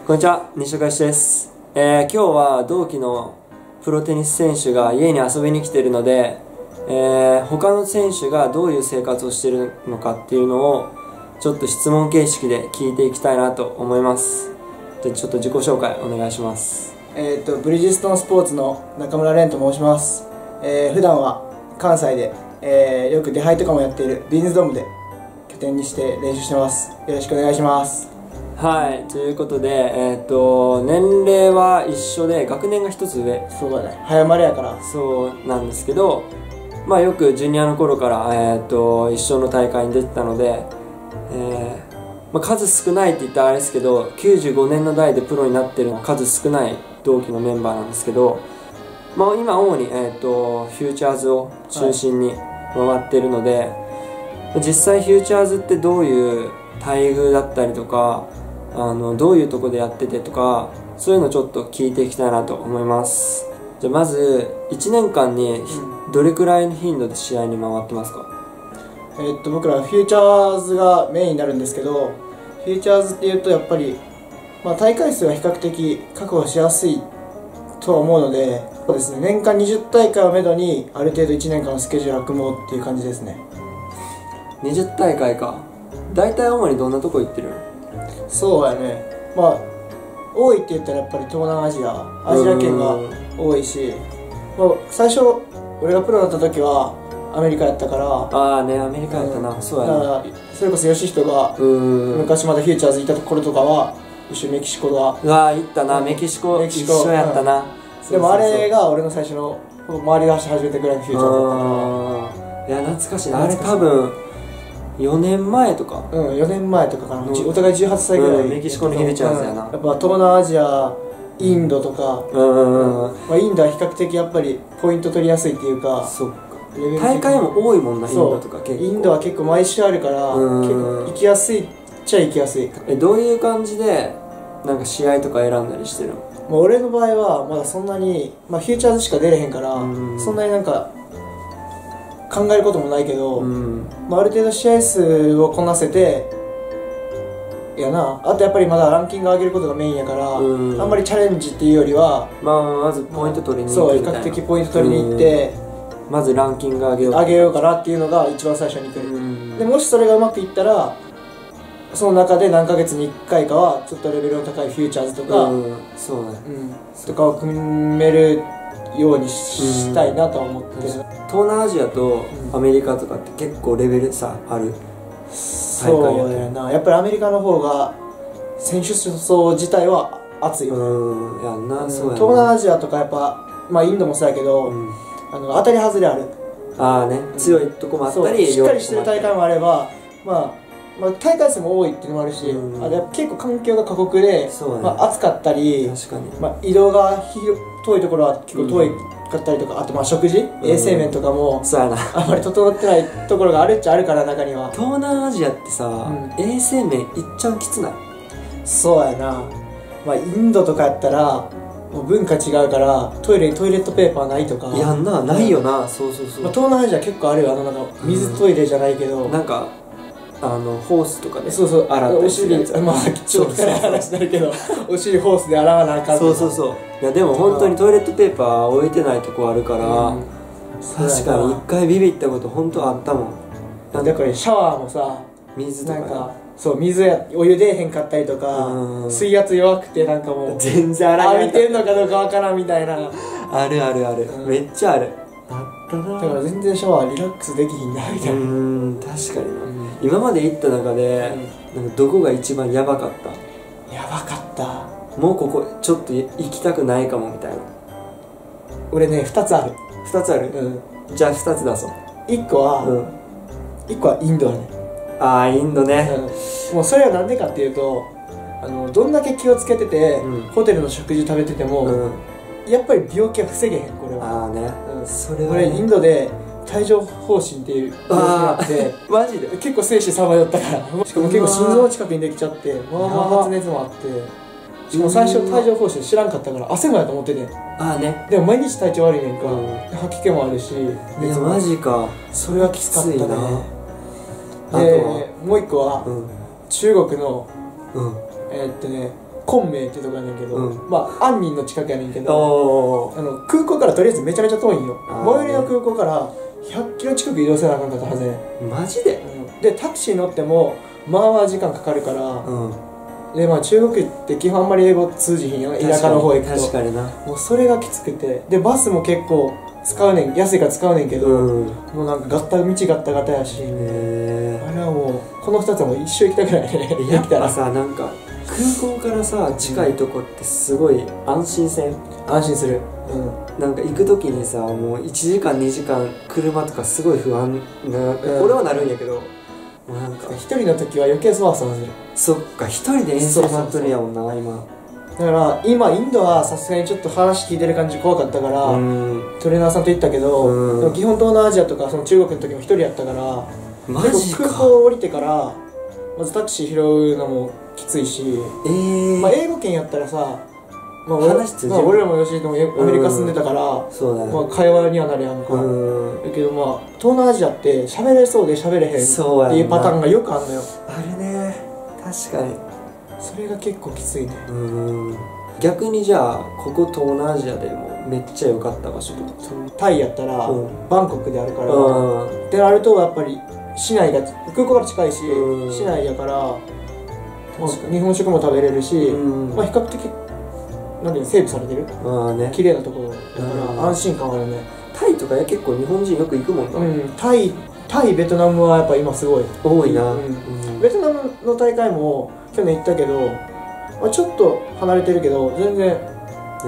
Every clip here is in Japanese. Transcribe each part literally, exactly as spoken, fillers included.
こんにちは、西岡です。えー、今日は同期のプロテニス選手が家に遊びに来ているので、えー、他の選手がどういう生活をしているのかっていうのをちょっと質問形式で聞いていきたいなと思います。でちょっと自己紹介お願いします。 えーと、ブリヂストンスポーツの中村蓮と申します。えー、普段は関西で、えー、よく出杯とかもやっているビーンズドームで拠点にして練習してます。よろしくお願いします。 はい、ということで、えー、と年齢は一緒で学年が一つ上。 そうだね、早生まれやから。 そうなんですけど、まあ、よくジュニアの頃から、えー、と一緒の大会に出てたので、えーまあ、数少ないって言ったらあれですけどきゅうじゅうごねんの代でプロになってるのは数少ない同期のメンバーなんですけど、まあ、今主に、えー、とフューチャーズを中心に回ってるので、はい、実際フューチャーズってどういう待遇だったりとか、あのどういうとこでやっててとか、そういうのちょっと聞いていきたいなと思います。じゃあまずいちねんかんにどれくらいの頻度で試合に回ってますか？ えー、っと僕らフューチャーズがメインになるんですけど、フューチャーズっていうとやっぱり、まあ、大会数は比較的確保しやすいとは思うので、そうですね、年間にじゅう大会をめどにある程度いちねんかんのスケジュールを組もうっていう感じですね。 にじゅう大会か。大体主にどんなとこ行ってる？ そうやね、まあ多いって言ったらやっぱり東南アジアアジア圏が多いし、まあ、最初俺がプロだった時はアメリカやったから。 ああね、アメリカやったな、うん、そうやな。 だからそれこそ吉人が昔まだフューチャーズいたところとかは一緒にメキシコがうわー行ったな、メキシコメキシコ一緒やったな、 うん、でもあれが俺の最初の周りが走り始めてくらいのフューチャーズだったから。 いや懐かしいな、あれ多分よねんまえとか、 うんよねんまえとかかな、うん、お互いじゅうはっさいぐらい、うん、 メキシコのフューチャーズやな、 うん、やっぱ東南アジアインドとか、うんうんまあ、インドは比較的やっぱりポイント取りやすいっていうか、 そっか大会も多いもんな、インドとか結構。 インドは結構毎週あるから結構行きやすいっちゃ行きやすい。 えどういう感じでなんか試合とか選んだりしてるの？ まあ、俺の場合はまだそんなに、まあ、フューチャーズしか出れへんから、うん、そんなになんか考えることもないけど、うんまあ、ある程度試合数をこなせてやな。あとやっぱりまだランキング上げることがメインやから、うん、あんまりチャレンジっていうよりは、 まあ、まずポイント取りに行くみたいな。 そう比較的ポイント取りに行って、 うん、まずランキング上げよう上げようかなっていうのが一番最初に来る、うん、でもしそれがうまくいったらその中で何ヶ月にいっかいかはちょっとレベルの高いフューチャーズとか、うんそうねうん、とかを組めるようにしたいなとは思ってる、うん、 東南アジアとアメリカとかって結構レベル差ある、うん、 そうやな。やっぱりアメリカの方が選手層自体は熱いよね。 うんやんな、うん、そうやな。 東南アジアとかやっぱ、まあ、インドもそうやけど、うん、あの当たり外れある。 ああね、うん、強いとこもあったりしっかりしてる大会もあれば、まあまあ、大会数も多いっていうのもあるし、うん、あれ結構環境が過酷で、ねまあ、暑かったり、確かにまあ、移動が遠いところは結構遠いかったりとか、うん、あとまあ食事、うん、衛生面とかもそうやなあまり整ってないところがあるっちゃあるから、中には。 東南アジアってさ、うん、衛生面いっちゃんきつない？ そうやな、まあ、インドとかやったらもう文化違うからトイレにトイレットペーパーないとかやんな、ないよな、そうそうそう、 まあ、東南アジア結構あるよ、あのなんか水トイレじゃないけど、 うん、なんかあのホースとかでそうそう洗ったりするやつ、 まあちょっと汚い話になるけどお尻ホースで洗わなあかんとか。 そうそうそう、いやでも本当にトイレットペーパー置いてないとこあるから、うん、確かに一回ビビったこと本当あったもん。 だからシャワーもさ、 水とかなんかそう水やお湯出えへんかったりとか、水圧弱くてなんかもう全然洗わない浴びてんのかどうかわからんみたいなあるあるある、うん、めっちゃあるあったな。 だから全然シャワーリラックスできひんなみたいな。 うん確かにな、うん、今まで行った中で、うん、なんかどこが一番ヤバかった？ ヤバかった、 もうここちょっと行きたくないかもみたいな。 俺ねふたつある。 ふたつある、うん、じゃあふたつ出そう。 いっこは、うん、いっこはインドだね。 ああインドね、 うん、もうそれはなんでかっていうと、あのどんだけ気をつけてて、うん、ホテルの食事食べてても、うん、やっぱり病気は防げへん。これはああね、 うん、それは、ね、俺インドで帯状疱疹っていう病気があってマジで結構生死さまよったから、しかも結構心臓の近くにできちゃって、まあまあ発熱もあって、しかも最初帯状疱疹知らんかったから汗もやと思ってて、 ああね、 でも毎日体調悪いねんか、うん、吐き気もあるし、 いやマジか、 それはきつかったね。でもう一個は、うん、中国の、うん、えー、っとね昆明っていうとこやねんけど、 うん、 まあ安仁の近くやねんけど、あの空港からとりあえずめちゃめちゃ遠いんよ。最寄りの空港からひゃっキロ近く移動せなあかんかったはずね。 マジで、 うん、でタクシー乗ってもまあまあ時間かかるから、うん、でまあ中国って基本あんまり英語通じひんよ、田舎の方行くと。 確かにな。 もうそれがきつくて、でバスも結構使うねん、安いから使うねんけど、うん、もうなんかガッタ道ガッタガタやし、あれはもうこのふたつはもう一生行きたくないね。 やっぱさ、なんか空港からさ近いとこってすごい安心せん？ 安心する。うん、 なんか行く時にさ、もういちじかんにじかん車とかすごい不安な、うん、俺はなるんやけど、もうなんか一人の時は余計そわそわする。 そっか、一人で遠征回っとるやもんな今。 だから今インドはさすがにちょっと話聞いてる感じ怖かったから、うん、トレーナーさんと行ったけど、うん、でも基本東南アジアとかその中国の時も一人やったから、 マジか。 空港降りてからまずタクシー拾うのもきついし、えーまあ、英語圏やったらさ、まあ、俺, まあ俺らもよしでもアメリカ住んでたから、うん、そうだね、まあ、会話にはなるやんか、うん、だけどまあ東南アジアって喋れそうで喋れへんっていうパターンがよくあるのよ。 あれね、確かにそれが結構きついね。 うん、逆にじゃあここ東南アジアでもめっちゃ良かった場所とか、 タイやったら、うん、バンコクであるから、うん、であるとやっぱり市内が空港から近いし、うん、市内やから、まあ、日本食も食べれるし、うん、まあ、比較的なんで整備されてる、あ、ね、綺麗なところだから安心感あるね。 タイとか結構日本人よく行くもんな、 うん、タイ、タイベトナムはやっぱ今すごい多いな、うんうん、ベトナムの大会も去年行ったけど、まあ、ちょっと離れてるけど全然、うん、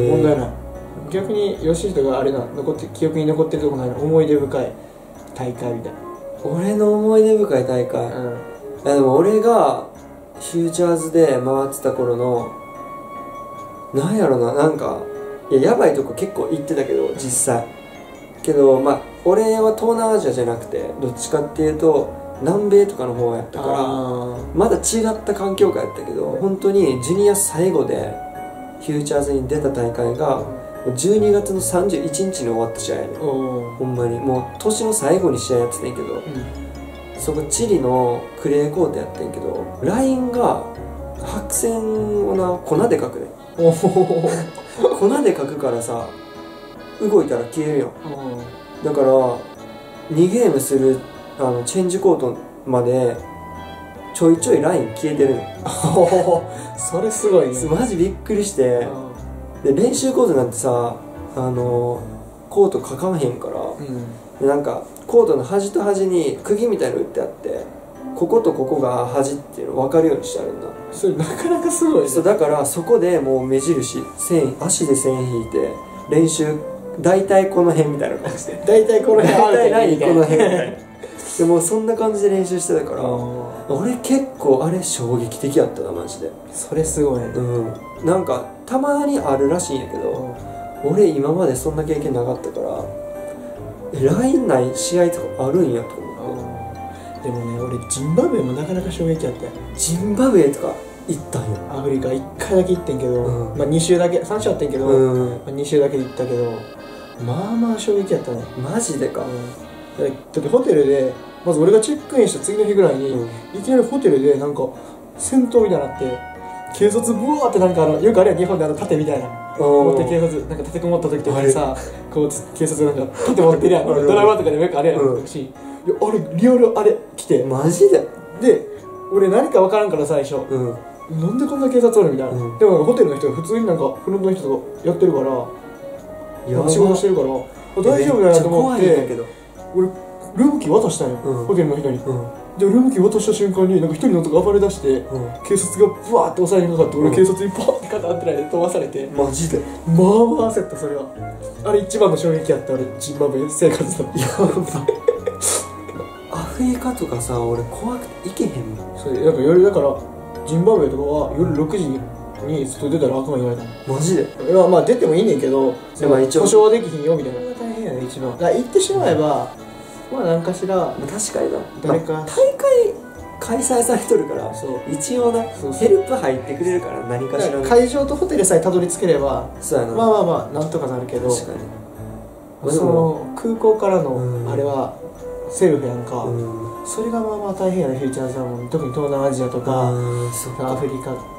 問題ない。逆に吉人があれな残って記憶に残ってるとこないの、思い出深い大会みたいな。 俺の思い出深い大会、うん、いやでも俺がフューチャーズで回ってた頃のなんやろな、なんかいや、やばいとこ結構行ってたけど実際けど、まあ俺は東南アジアじゃなくてどっちかっていうと南米とかの方やったからまだ違った環境下やったけど、本当にジュニア最後でフューチャーズに出た大会がじゅうにがつのさんじゅういちにちに終わった試合やねん。ほんまにもう年の最後に試合やってたんやけど、うん、そこチリのクレーコートやってんけど、ラインが白線をな粉で描くねん。粉で描くからさ、動いたら消えるやん。だからにゲームするあのチェンジコートまでちょいちょいライン消えてるの。 それすごいね。 マジびっくりして、で練習コートなんてさ、あのコートかかんへんから、うん、でなんかコートの端と端に釘みたいの打ってあって、こことここが端っていうの分かるようにしてあるんだ。 それなかなかすごいね。 そうだからそこでもう目印線、足で線引いて練習、大体この辺みたいな感じで大体この辺大体何この辺みたいなでもそんな感じで練習してたから、俺結構あれ衝撃的やったなマジで。 それすごいね。 うん、なんかたまにあるらしいんやけど、うん、俺今までそんな経験なかったからえラインない試合とかあるんやと思って。 でもね、俺ジンバブエもなかなか衝撃やったよ。 ジンバブエとか行ったんよ。 アフリカいっかいだけ行ってんけど、うん、まあに週だけ、さん週あってんけど、うんまあ、に週だけで行ったけど、まあまあ衝撃やったね。 マジでか、 うん、だってホテルでまず俺がチェックインした次の日ぐらいに、うん、いきなりホテルでなんか戦闘みたいになって、警察ブワーってなんかあのよくあれや日本であの盾みたいな持って警察なんか立てこもった時とかにさ、こう警察なんか盾持ってるやんドラマとかでもよくあれやん、うん、しいやあれリアルあれ来てマジでで俺何か分からんから最初、うん、なんでこんな警察おるみたいな、うん、でもホテルの人が普通になんかフロントの人とかやってるから仕事してるから大丈夫だなと思って俺ルームキー渡したんよ、うん、ホテルの人に、うん、でルームキー渡した瞬間になんか一人の男が暴れ出して、うん、警察がブワーって押さえにかかって、うん、俺警察にパーって肩当てられて飛ばされて、 マジでまあまあ焦った。それはあれ一番の衝撃やった。俺ジンバブエ生活だった。やばアフリカとかさ俺怖くて行けへんもん。 それやっぱ夜だからジンバブエとかは夜ろくじに外出たら悪魔言われた。 マジで。 いやまあ出てもいいねんけどでも一応保証はできひんよみたいな。大変やね一番。だから行ってしまえばまあ何かしら確かにな誰か、まあ、 大会開催されとるからそう一応なそうそうヘルプ入ってくれるから何かしら会場とホテルさえたどり着ければそうやなまあまあまあなんとかなるけど確かにその空港からのあれはセルフやんか、うん、それがまあまあ大変やねフューチャーズはもう特に東南アジアとかアフリカ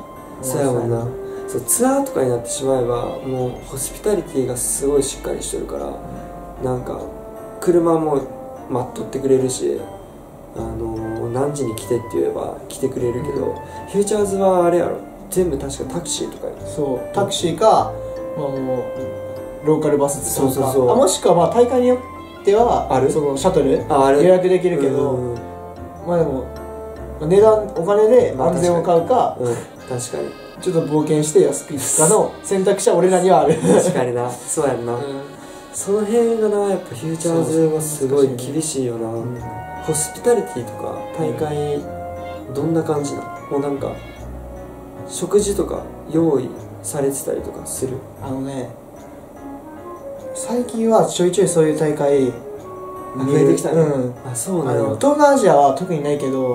そうやもんな。そうツアーとかになってしまえばもうホスピタリティがすごいしっかりしてるから、うん、なんか車も待っとってくれるし、あのー、何時に来てって言えば来てくれるけど、うん、フューチャーズはあれやろ、全部確かタクシーとかや。 そうタクシーか、まあ、もうローカルバスとか、 そうそうそう、 あもしくはまあ大会によってはあるそのシャトル予約できるけど、うん、まあでも値段お金で安全を買うか、 うん、確かにちょっと冒険して安く行くかの選択肢は俺らにはある。 確かにな、そうやんな、うん、その辺がなやっぱフューチャーズはすごい厳しいよな、うん、ホスピタリティとか大会どんな感じなの？もうなんか食事とか用意されてたりとかする？ あのね、最近はちょいちょいそういう大会増えてきたね、 うん、 あ、そうなんだ。 東南アジアは特にないけど、 うん、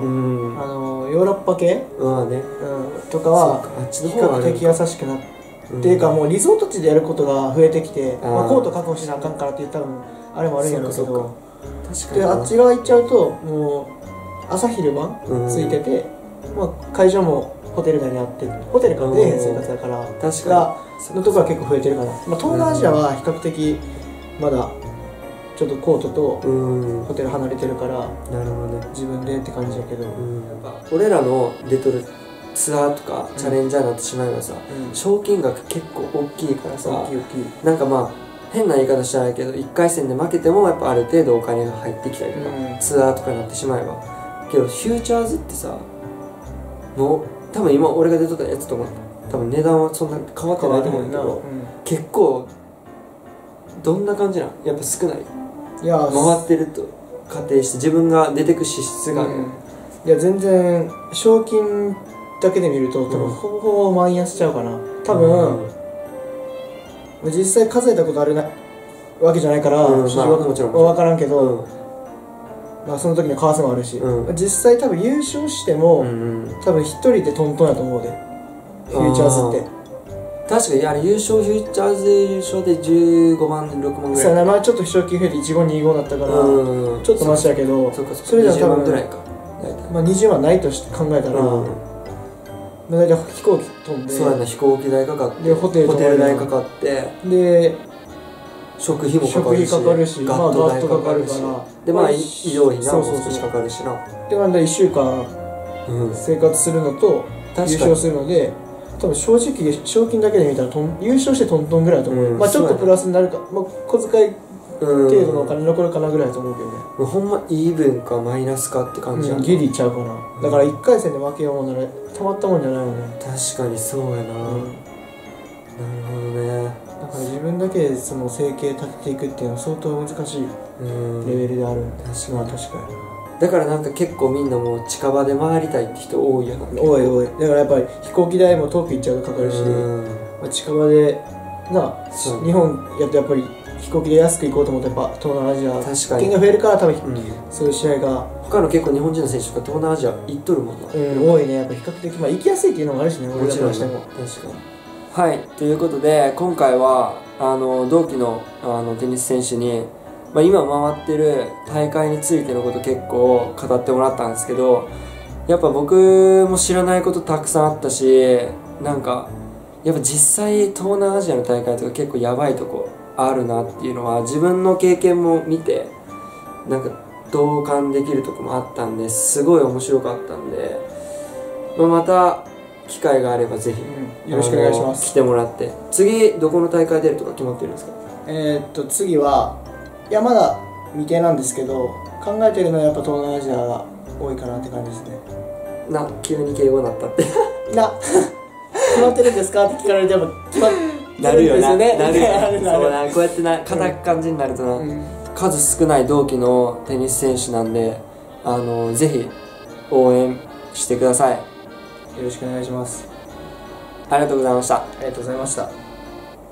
あのヨーロッパ系、 うんね、 うん、とかは比較的優しくなって、うん、っていうかもうリゾート地でやることが増えてきて、あ、まあ、コート確保しなあかんからっていう多分あれもあるんやろうけど、確かにであっち側行っちゃうともう朝昼晩ついてて、うん、まあ、会場もホテル内にあってホテルから出えへん生活だから、確かにのところは結構増えてるかな、まあ、東南アジアは比較的まだちょっとコートとホテル離れてるから、なるほどね、自分でって感じだけど、うん、やっぱ俺らの出とるツアーとかチャレンジャーになってしまえばさ、うん、賞金額結構大きいからさ、大きい大きい、なんかまあ変な言い方したらないけどいっかい戦で負けてもやっぱある程度お金が入ってきたりとか、うん、ツアーとかになってしまえば、けどフューチャーズってさ、もう多分今俺が出とったやつとか多分値段はそんな変わってないと思うんだけど、うん、結構どんな感じなの？やっぱ少ない？いや回ってると仮定して自分が出てく支出がある、うん、 いや全然賞金だけで見ると多分ほぼほぼマイナスちゃうかな多分、うん、実際数えたことあるなわけじゃないから、うん、まあ、もちろん分からんけど、うん、まあ、その時の為替もあるし、うん、実際多分優勝しても、うんうん、多分一人でトントンやと思うでフューチャーズって。 確かにあれ優勝フューチャーズで優勝でじゅうごまんろくまんぐらい。 そうやな、まあちょっと賞金増えていちごにごになったから、うん、ちょっとマシやけど、そ, そ, それじゃ多分にじゅうまんぐらいか、 まあにじゅうまんないとして考えたら、うん、まあ大体飛行機飛んで、 そうやな、飛行機代かかってでホテルホテル代かかってで食費もかかるし、 食費かかるし、 ガット代かかるし、まあ、でまあ医療費なもう少しかかるしな。 でまあいっしゅうかん生活するのと優勝するので。多分正直賞金だけで見たらトン優勝してトントンぐらいだと思う、うん、まあちょっとプラスになるか、まあ、小遣い程度のお金残るかなぐらいだと思うけどね、 もうほんまイーブンかマイナスかって感じやな、 うん、ギリちゃうかな、うん、だからいっかい戦で負けようもならたまったもんじゃないよね。 確かにそうやな、うん、なるほどね。 だから自分だけでその生計立てていくっていうのは相当難しいレベルである、うん、確かに確かに。 だからなんか結構みんなもう近場で回りたいって人多いよな。 多い多い。だからやっぱり飛行機代も遠く行っちゃうとかかるし、まあ、近場でな日本やっとやっぱり飛行機で安く行こうと思ってやっぱ東南アジア確金が増えるから多分、うん、そういう試合が他の結構日本人の選手とか東南アジア行っとるもんな。 うん、多いね。やっぱ比較的まあ行きやすいっていうのもあるしね。 もちろんしても確かに。はい、ということで今回はあの同期のあのテニス選手に。まあ、今回ってる大会についてのこと結構語ってもらったんですけど、やっぱ僕も知らないことたくさんあったし、なんかやっぱ実際東南アジアの大会とか結構やばいとこあるなっていうのは自分の経験も見てなんか同感できるとこもあったんですごい面白かったんで、まあ、また機会があればぜひ、 うん、よろしくお願いします。 来てもらって。次どこの大会出るとか決まってるんですか？ えー、っと次はいやまだ未定なんですけど考えてるのはやっぱ東南アジアが多いかなって感じですね。 な、急に敬語になったってな決まってるんですかって聞かれても決まってるんですよね。なるよな、 なるよなそうな、こうやってな硬く感じになるとな、うん、数少ない同期のテニス選手なんであのぜひ応援してください。よろしくお願いします。 ありがとうございました。ありがとうございました。